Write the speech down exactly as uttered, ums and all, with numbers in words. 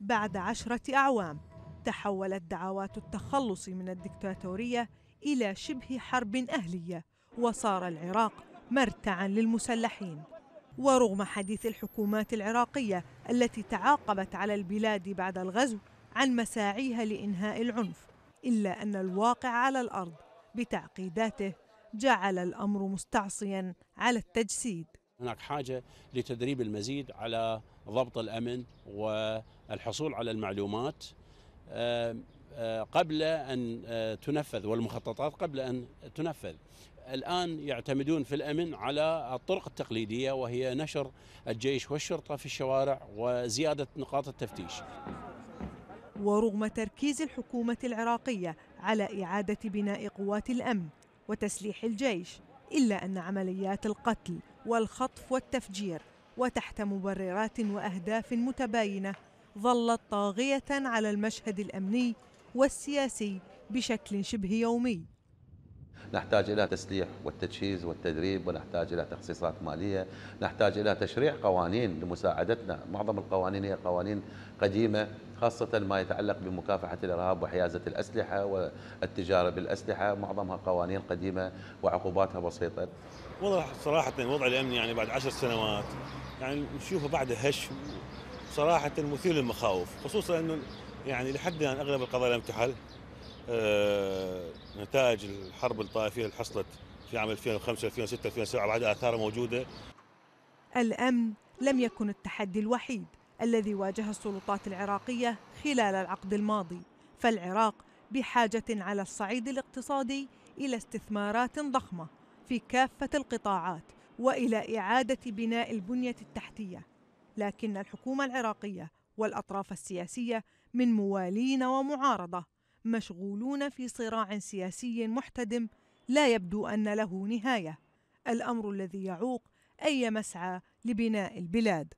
بعد عشرة أعوام تحولت دعوات التخلص من الدكتاتورية إلى شبه حرب أهلية، وصار العراق مرتعاً للمسلحين. ورغم حديث الحكومات العراقية التي تعاقبت على البلاد بعد الغزو عن مساعيها لإنهاء العنف، إلا أن الواقع على الأرض بتعقيداته جعل الأمر مستعصياً على التجسيد. هناك حاجة لتدريب المزيد على ضبط الأمن والحصول على المعلومات قبل أن تنفذ، والمخططات قبل أن تنفذ. الآن يعتمدون في الأمن على الطرق التقليدية، وهي نشر الجيش والشرطة في الشوارع وزيادة نقاط التفتيش. ورغم تركيز الحكومة العراقية على إعادة بناء قوات الأمن وتسليح الجيش، إلا أن عمليات القتل والخطف والتفجير وتحت مبررات وأهداف متباينة ظلت طاغية على المشهد الأمني والسياسي بشكل شبه يومي. نحتاج إلى تسليح والتجهيز والتدريب، ونحتاج إلى تخصيصات مالية، نحتاج إلى تشريع قوانين لمساعدتنا. معظم القوانين هي قوانين قديمة، خاصة ما يتعلق بمكافحة الإرهاب وحيازة الأسلحة والتجارة بالأسلحة، معظمها قوانين قديمة وعقوباتها بسيطة. والله صراحة الوضع الأمني يعني بعد عشر سنوات يعني نشوفه بعد هش صراحة مثير للمخاوف، خصوصا أنه يعني لحد الآن أغلب القضايا لم تحل. آه نتائج الحرب الطائفية اللي حصلت في عام ألفين وخمسة ألفين وستة ألفين وسبعة بعد آثارها موجودة. الأمن لم يكن التحدي الوحيد الذي واجه السلطات العراقية خلال العقد الماضي، فالعراق بحاجة على الصعيد الاقتصادي إلى استثمارات ضخمة في كافة القطاعات وإلى إعادة بناء البنية التحتية. لكن الحكومة العراقية والأطراف السياسية من موالين ومعارضة مشغولون في صراع سياسي محتدم لا يبدو أن له نهاية، الأمر الذي يعوق أي مسعى لبناء البلاد.